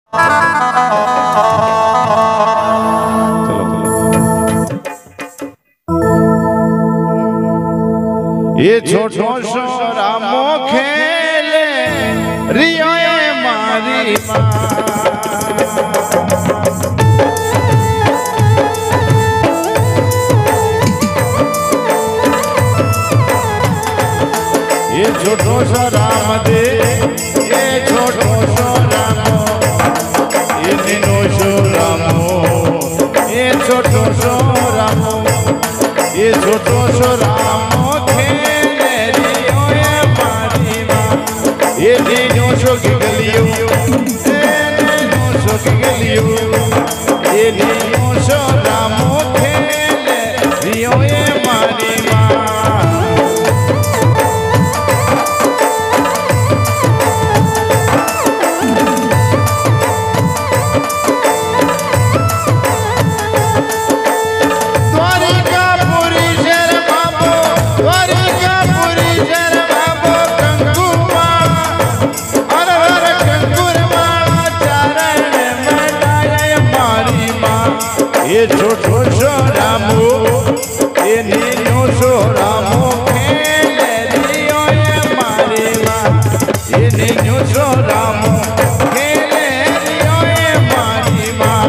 ये छोटो सो रामो खेले रियो मारी ये छोटो सो राम दे ये छोटो सो रामो ये नीनो सो रामो ये छोटो सो रामो ये छोटो सो रामो ये नीनो सो की गलियों ये नीनो सो रामो खेले रियो ये मारी ये छोटो सो रामो ये नीनो सो रामो खेले रियो ये मारी माँ ये नीनो सो रामो खेले रियो ये मारी माँ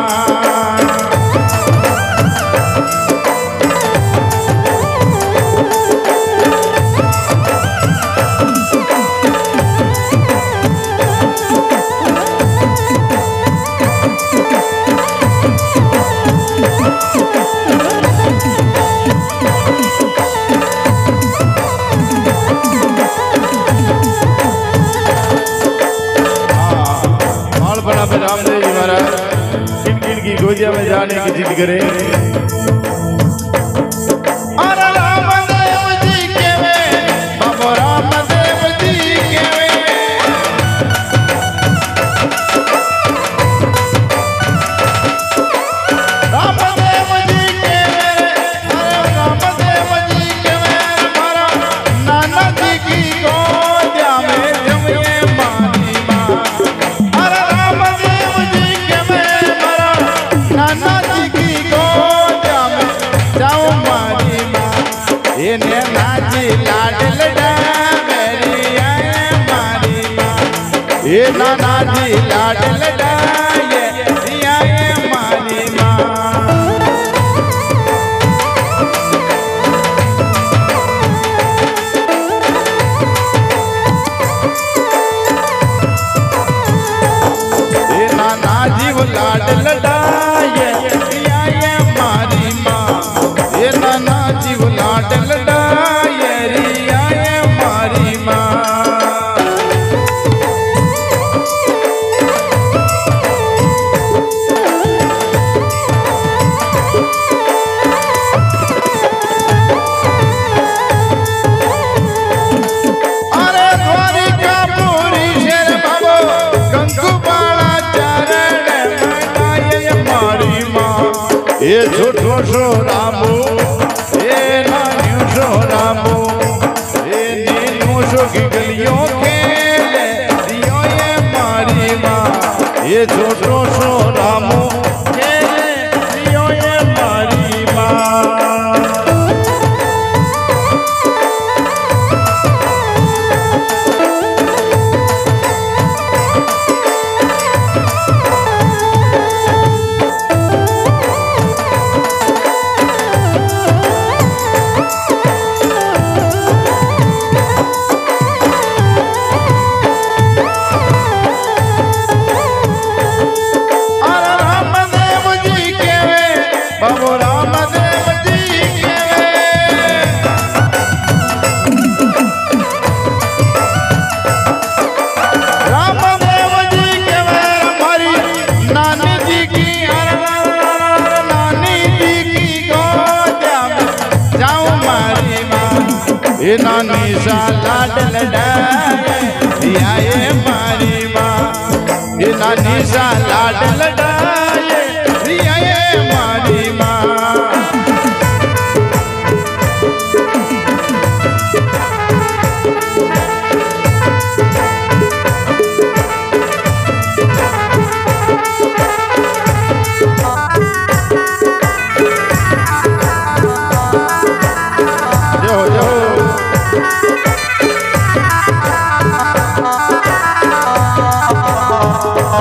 रामदेव जी महाराज किन किन की गोदिया में जाने की जिद करें ये नाची लाडल मेरी आए मारी माँ ये नाची लाडल ये आए मारी माँ ये नाची वो लाडल ये आए मारी माँ ये नाची वो लाडल ये छोटो सो रामो ये नानियो सो रामो ये नीनो सो की गलियों खेले रियो ये मारी माँ ये छोटो सो रामो खेले रियो ये मारी माँ ये नानी सा लाडल रिया ये मारी माँ ये नानी सा लाडल रिया ये मारी माँ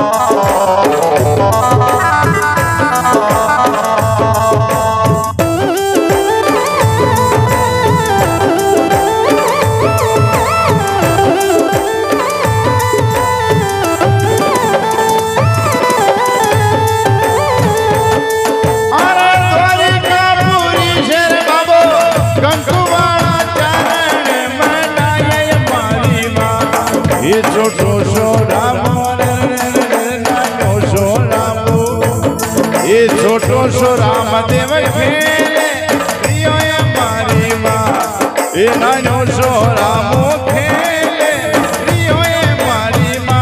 छोटो सो राम देव खेले रियो ये मारी माँ ये नानो सो रामो खेले रियो ये मारी माँ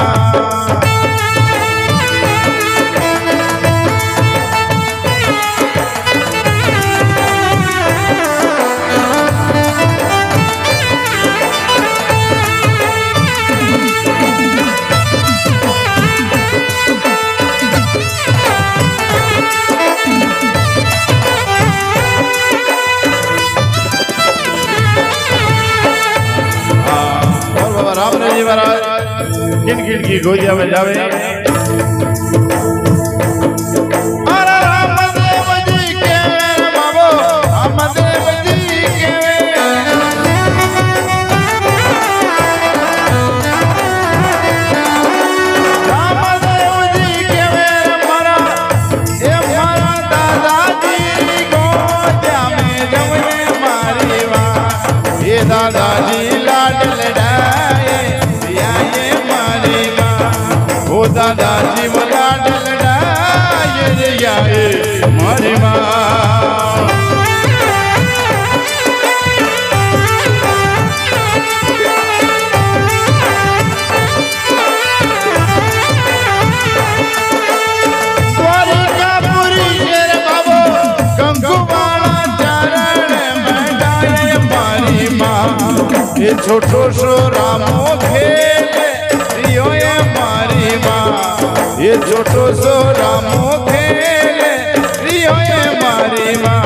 किन किन की गोदिया में जावे अरे रामदेव जी के बाबो रामदेव जी के रामदेव जी के मारा ये मारा दादाजी गोदिया में जावे मारी माँ ये दादाजी लाड लड़ाए दादाजी बोला डलडाए मारी माँ द्वारिकापुरी शेर बाबो कंकुवाला चरण में डाले मारी माँ ये छोटो सो रामो खेले रियो ये मारी माँ ये छोटो सो रामो खेले रियो ये मारी माँ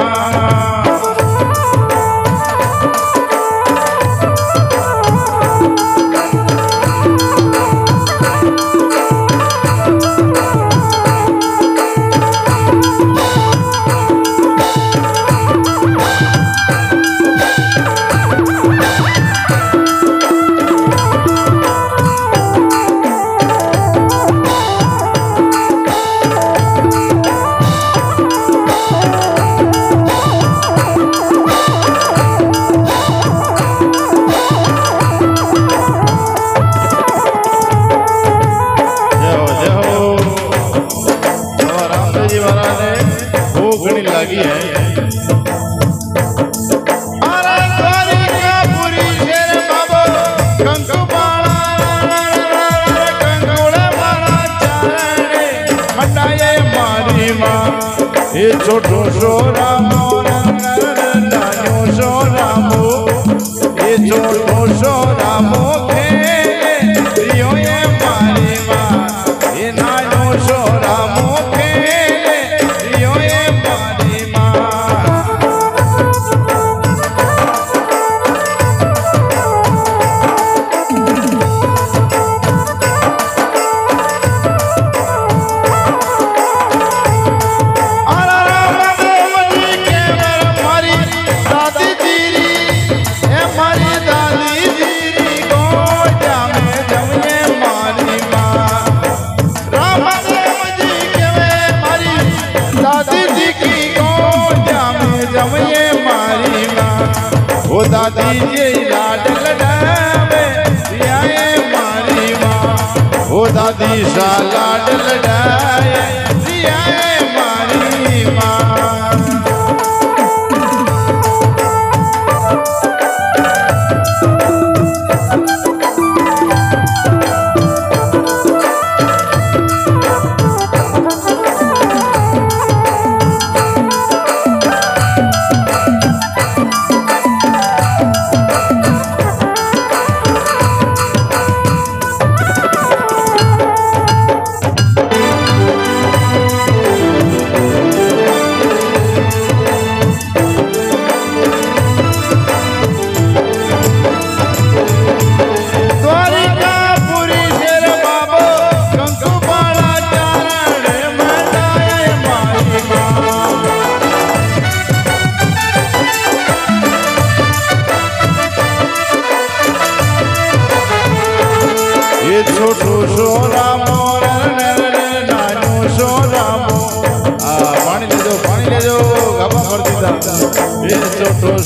लगी है अरे द्वारिकापुरी शेर बाबो कंकुड़े मारा चरणे मंडाए मारी माँ ये छोटो सो रामो नानो सो रामो ये छोटो सो रामो खेले रियो ये मारी माँ ये नानो सो रामो दादी ये लाड लड़ावे रियाए मारी माँ ओ दादी सा लाड लड़ाए रियाए मारी माँ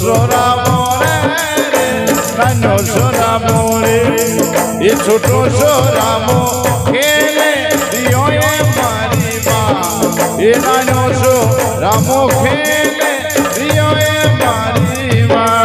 सो रामो रे नानो सो रामो रे ये छोटो सो रामो खेले दियो ये मारी माँ ये नानो सो रामो खेले दियो ये मारी माँ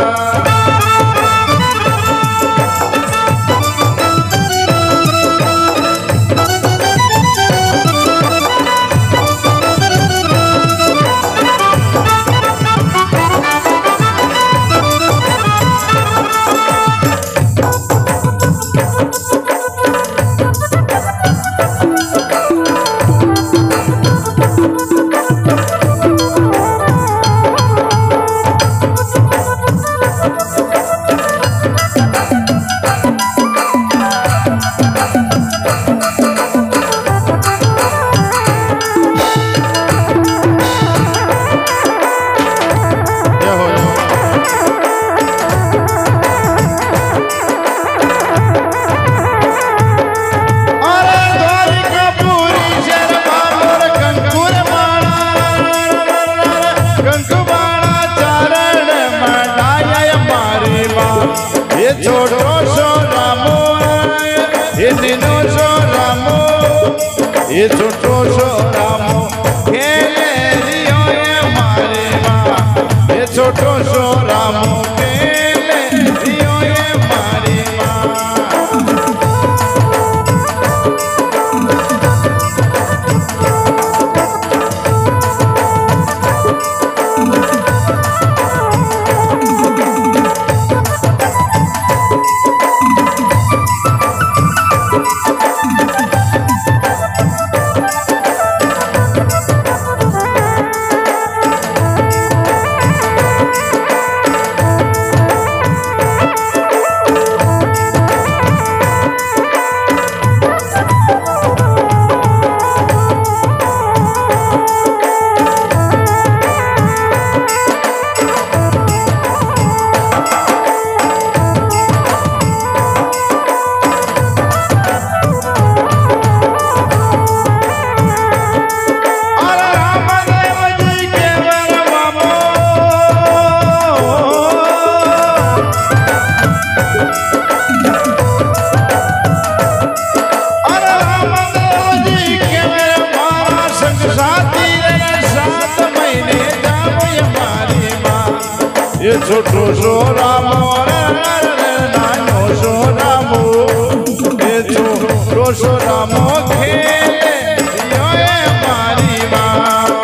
छोटो सो रामो ये नीनो सो रामो ये छोटो सो रामो खेले दियो ये मारी माँ ये छोटो सो रामो खेले दियो ये मारी माँ ये छोटो सो रामो रे नानो सो रामो ये छोटो सो रामो खेले दियो ये मारी माँ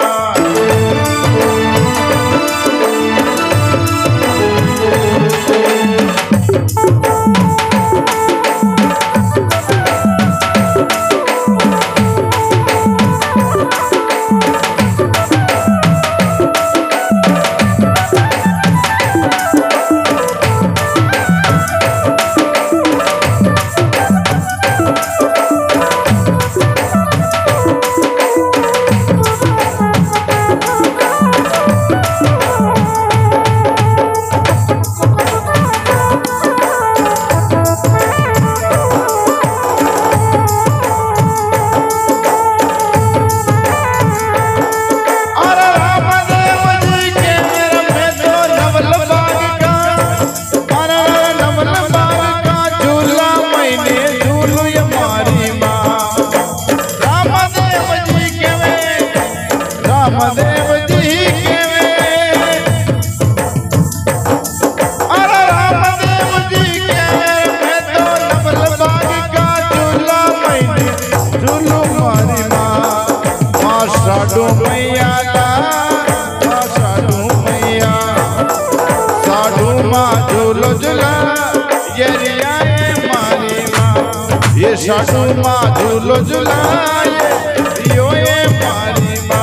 साडू मैया साडू मैया साडू माँ झूलो झूला ये रिया मारी माँ ये साडू माँ झूलो झूला ये मारी माँ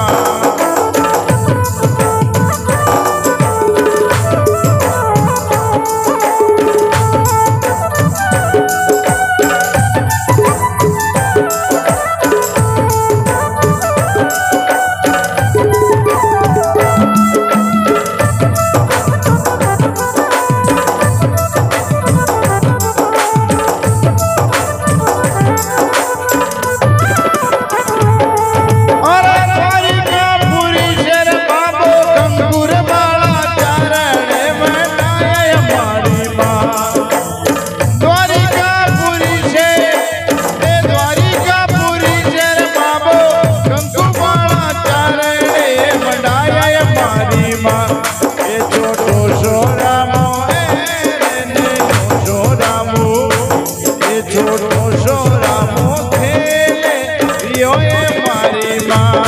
मारी माँ।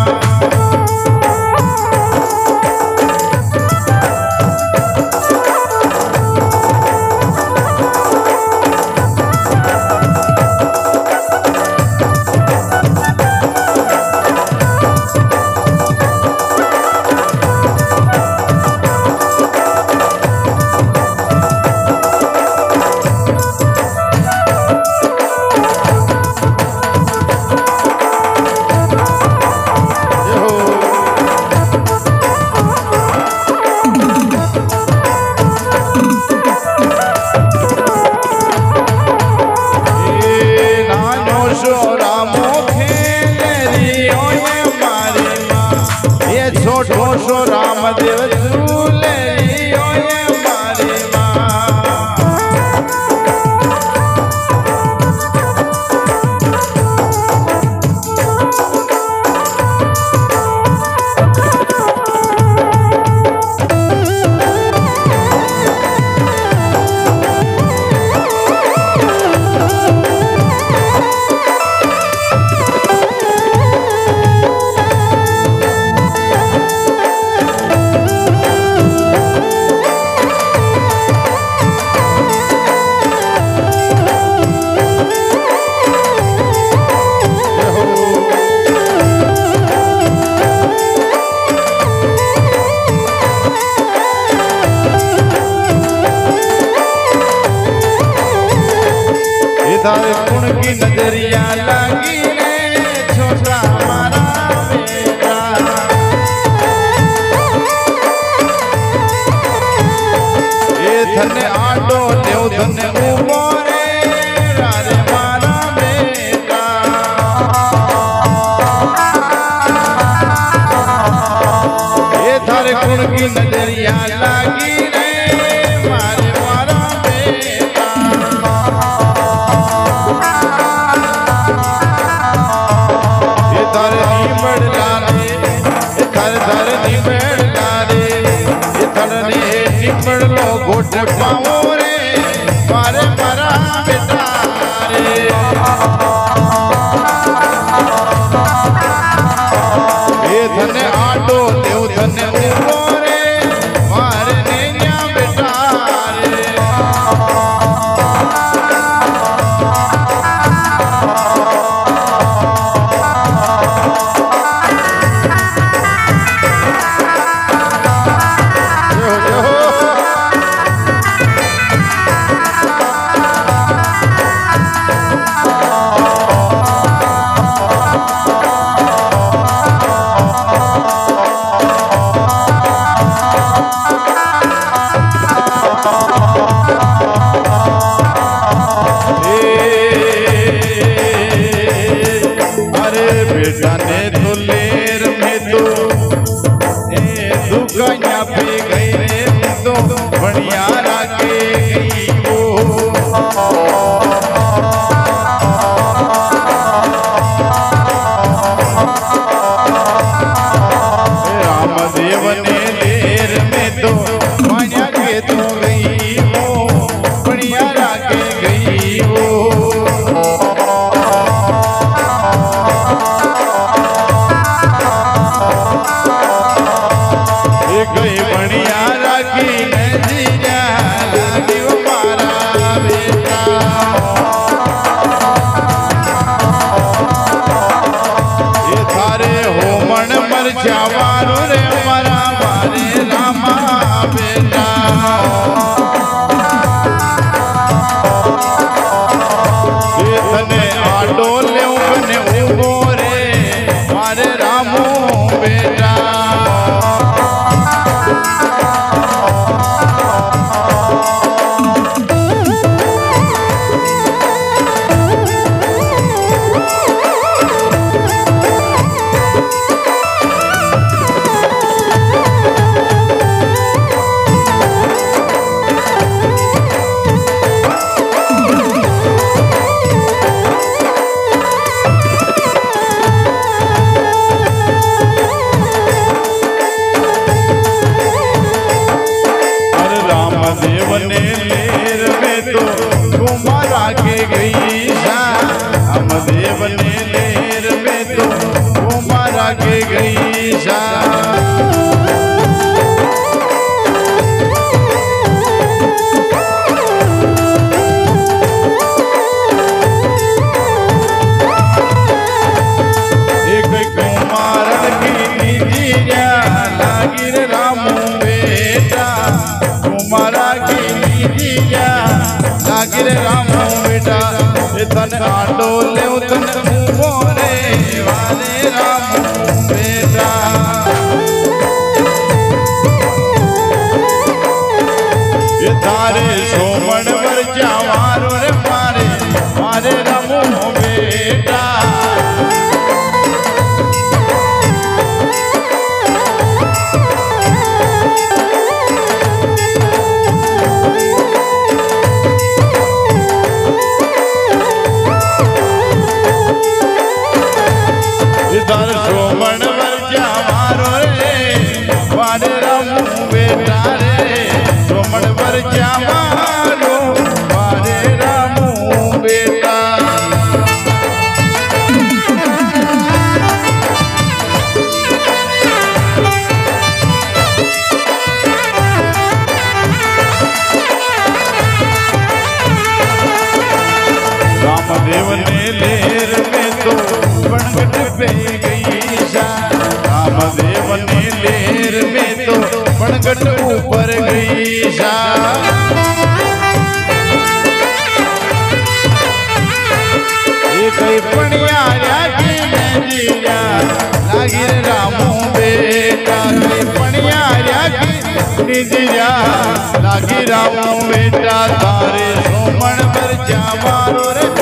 छोटो रामदेव झूले लियो ये मारी माँ। कुण की नजरिया लगी रे छोटा मारा बेटा। ये धन आडो देव धन उबो रे रारे मारा बेटा। ये थारे कुण की नजरिया लगी रे मारे मारा बेटा। निबड़ लो घोट पाओ रे मारे मरा बेटा रे। ये धन आडो देव धन उबो रे मारे नैया बेटा रे। बेटा ने तो लेर में तो दुकानिया पे गई रे तो बढ़िया राके गई वो। रामदेव ने लेर में तो बढ़िया के तो गई वो बढ़िया राके गई वो। गई बढ़िया राखी नजीरा लागी मारा बेटा। ये थारे होमन मर जावारू रे मरा मारे रामा बेटा। ये धने आडो ले बने उबो रे मारे रामो बेटा। कुमारा के गई सा रामू बेटा तन आडो ले तन मोरे वाले रामू बेटा ये तारे सोमन पर जावारो रे मारे मारे रामू बेटा सोमन वर जावारो रे वारे रामू बेटा रे सोमन वर जावारो वारे रामू बेटा रामदेव ने लेर में तो बनगट पे रामदेव ने लेर में तो बनगट ऊपर गई सा कई पणियारा की नदिया लागी रामू बेटा कई पणियारा की नदिया लागी रामू बेटा तारे सोमन पर जावारो रे